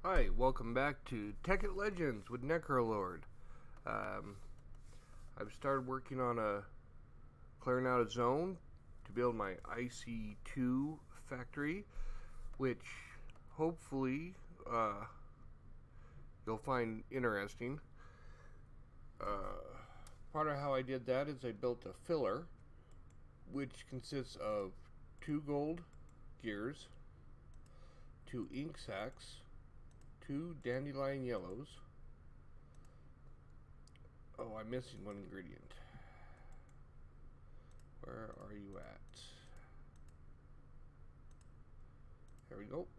Hi, welcome back to Tekkit Legends with Necrolord. I've started working on clearing out a zone to build my IC2 factory, which hopefully you'll find interesting. Part of how I did that is I built a filler, which consists of 2 gold gears, 2 ink sacs, 2 dandelion yellows. Oh, I'm missing one ingredient. Where are you at? There we go.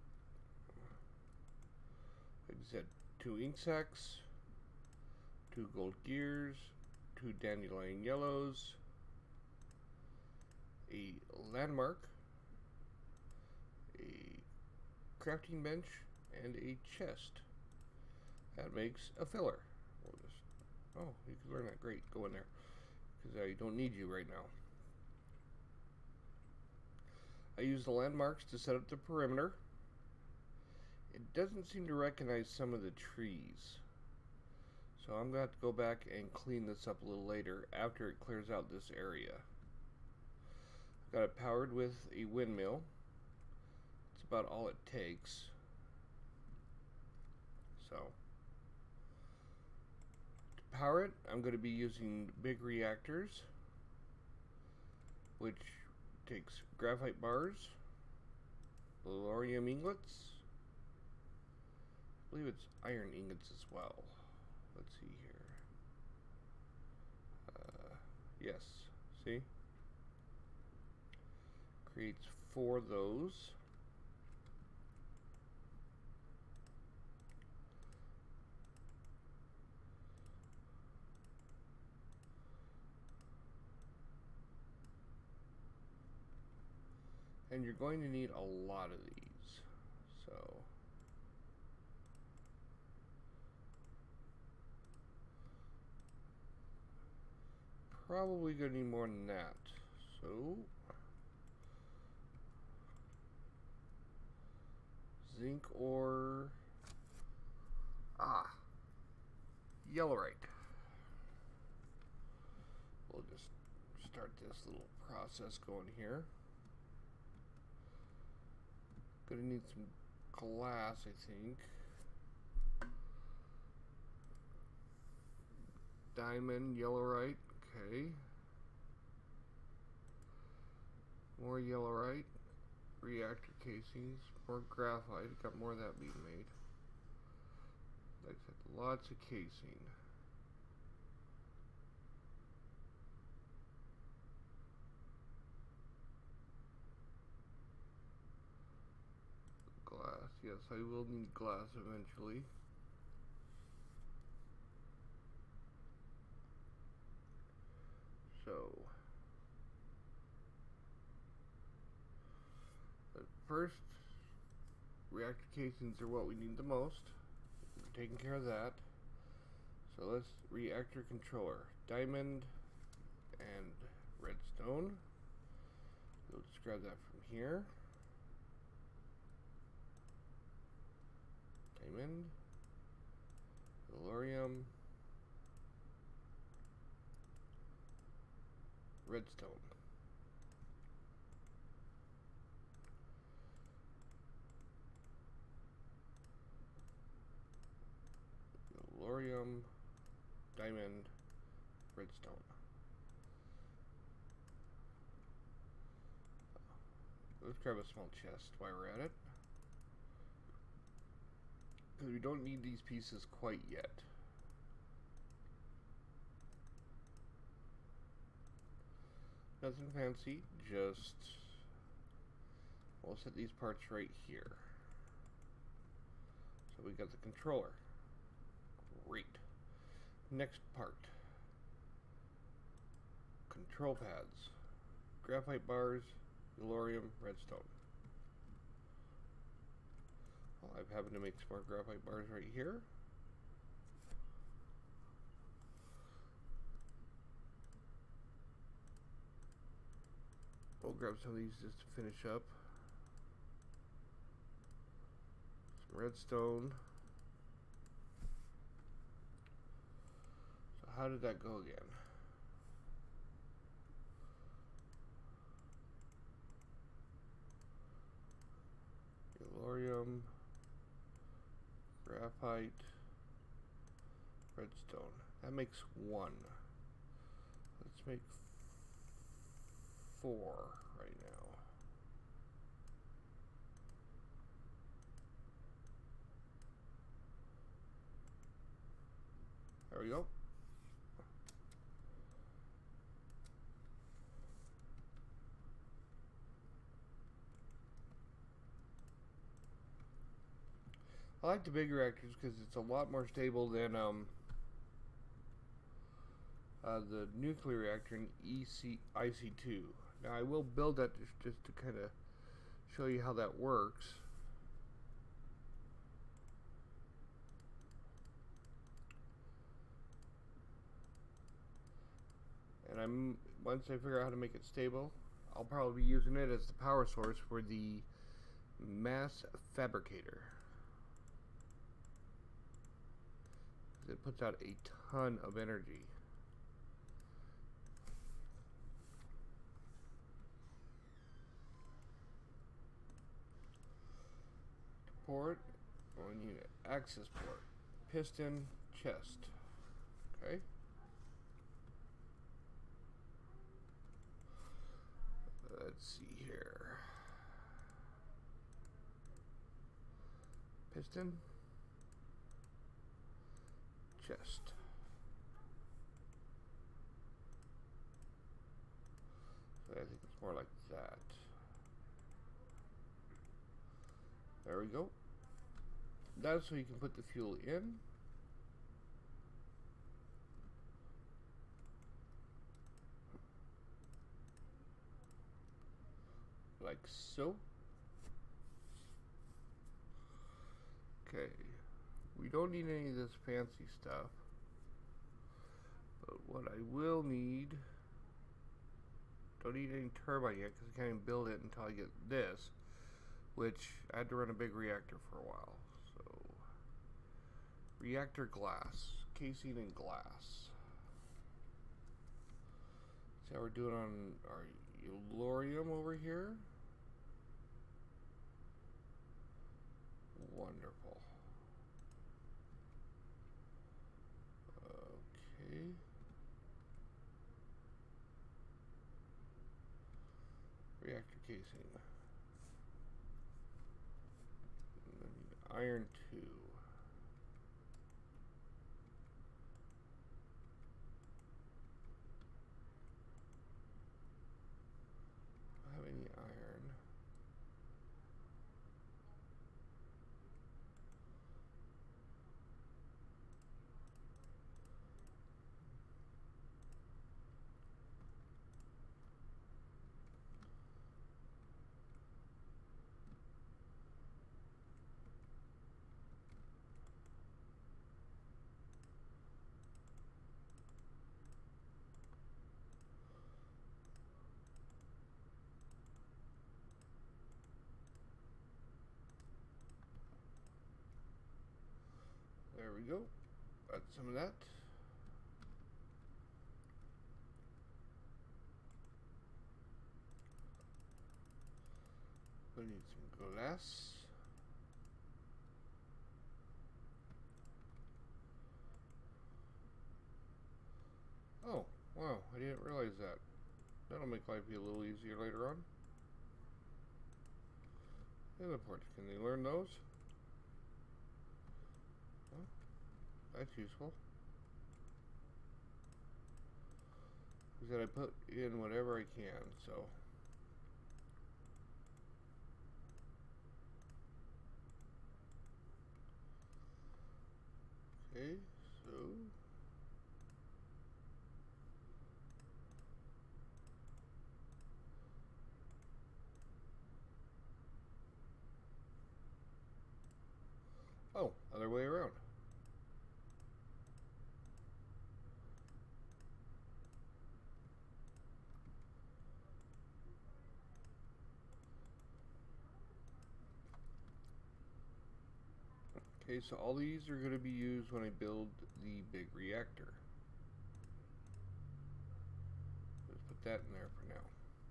Like I said, 2 ink sacs, 2 gold gears, 2 dandelion yellows, a landmark, a crafting bench, and a chest. That makes a filler. We'll just, oh, you can learn that. Great, go in there, because I don't need you right now. I use the landmarks to set up the perimeter. It doesn't seem to recognize some of the trees, so I'm going to have to go back and clean this up a little later after it clears out this area. I've got it powered with a windmill. It's about all it takes. So, to power it, I'm going to be using big reactors, which takes graphite bars, beryllium ingots, I believe it's iron ingots as well. Let's see here. Yes, see? Creates 4 of those. And you're going to need a lot of these, so probably going to need more than that. So zinc ore, yellowite. We'll just start this little process going here. Gonna need some glass, I think. Diamond, yellowite, okay. More yellowite, reactor casings, more graphite. Got more of that being made. Like I said, lots of casing. Glass, yes, I will need glass eventually. So, but first, reactor casings are what we need the most. We're taking care of that. So let's reactor controller, diamond and redstone. We'll just grab that from here. Diamond, beryllium, redstone. Beryllium, diamond, redstone. Let's grab a small chest while we're at it, because we don't need these pieces quite yet. Nothing fancy, just we'll set these parts right here. So we got the controller. Great. Next part. Control pads. Graphite bars, beryllium, redstone. Well, I've happened to make some more graphite bars right here. We'll grab some of these just to finish up. redstone. So how did that go again? Tellurium, graphite, redstone. That makes 1. Let's make 4 right now. There we go. I like the big reactors because it's a lot more stable than the nuclear reactor in IC2. Now I will build that just to kind of show you how that works. And once I figure out how to make it stable, I'll probably be using it as the power source for the mass fabricator. It puts out a ton of energy. Port, one unit, access port, piston, chest. Okay. Let's see here. Piston, chest. So I think it's more like that. There we go. That's so you can put the fuel in. Like so. Okay. We don't need any of this fancy stuff. But what I will need, don't need any turbine yet because I can't even build it until I get this, which I had to run a big reactor for a while. So, reactor glass, casing and glass. See how we're doing on our tellurium over here? Wonderful. Okay. Reactor casing. Iron 2. I don't have any iron. There we go. Got some of that. We need some glass. Oh, wow, I didn't realize that. That'll make life be a little easier later on. Teleports, can they learn those? Oh, that's useful. Because I put in whatever I can, so. Okay, so. Oh, other way around. Okay, so all these are going to be used when I build the big reactor. Let's put that in there for now.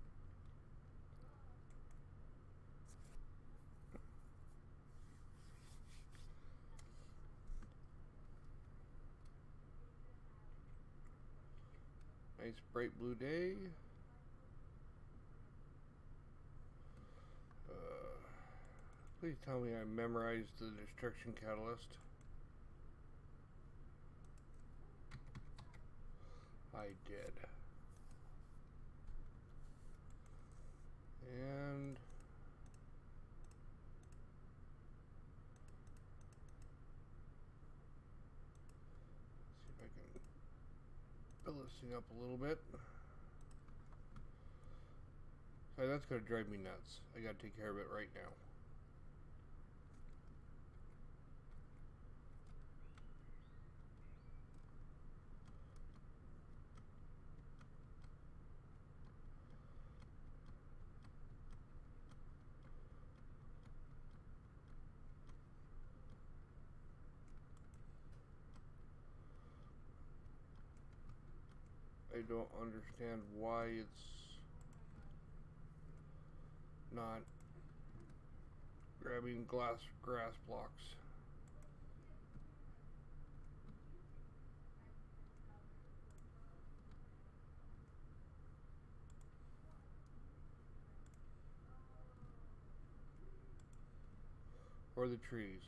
Nice bright blue day. Please tell me I memorized the destruction catalyst. I did. And let's see if I can build this thing up a little bit. Sorry, that's gonna drive me nuts. I gotta take care of it right now. I don't understand why it's not grabbing grass blocks. Or the trees.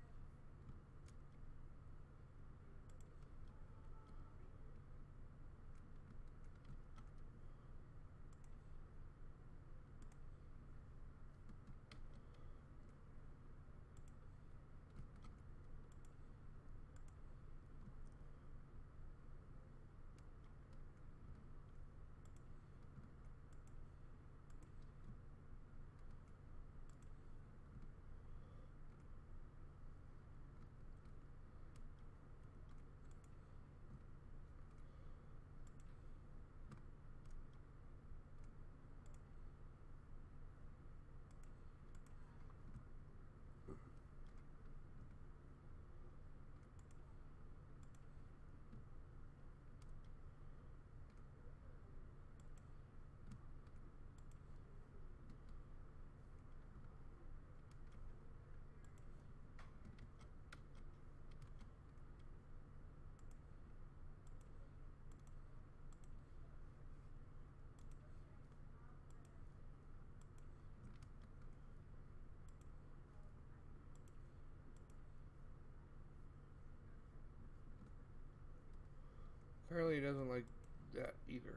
Apparently he doesn't like that either.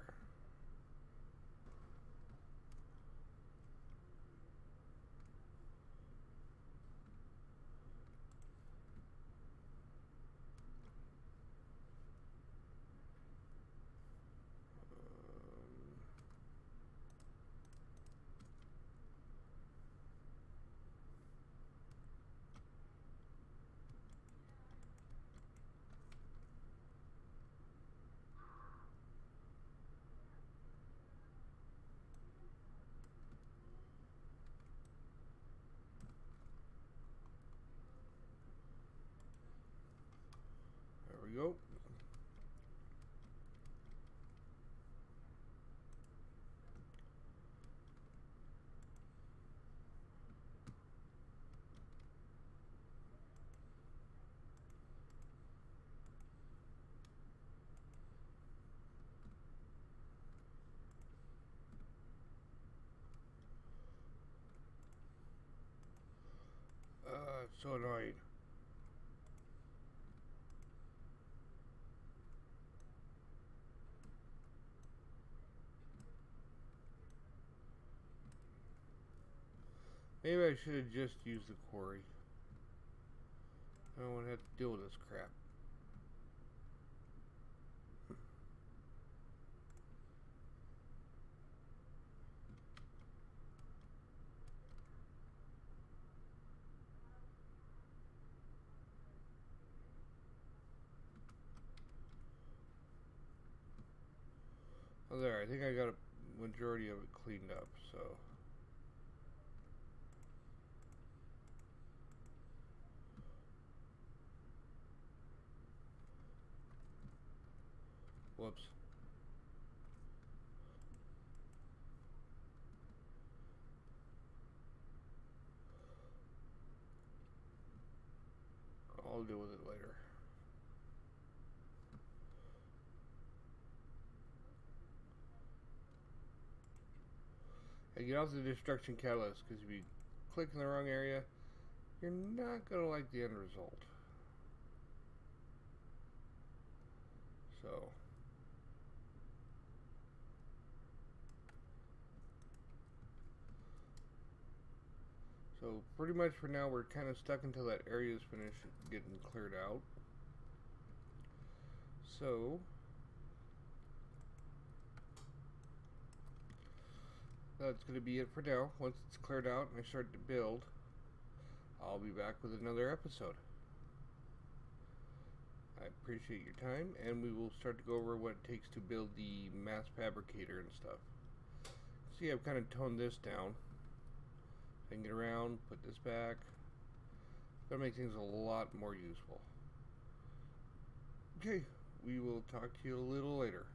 There we go. It's so annoying. Maybe I should have just used the quarry. I don't want to have to deal with this crap. Oh, there. I think I got a majority of it cleaned up, so. Whoops. I'll deal with it later. And get off the destruction catalyst, because if you click in the wrong area, you're not going to like the end result. So pretty much for now we're kind of stuck until that area is finished getting cleared out. So that's going to be it for now. Once it's cleared out and I start to build, I'll be back with another episode. I appreciate your time, and we will start to go over what it takes to build the mass fabricator and stuff. See, I've kind of toned this down. I can get around, put this back. That'll make things a lot more useful. Okay, we will talk to you a little later.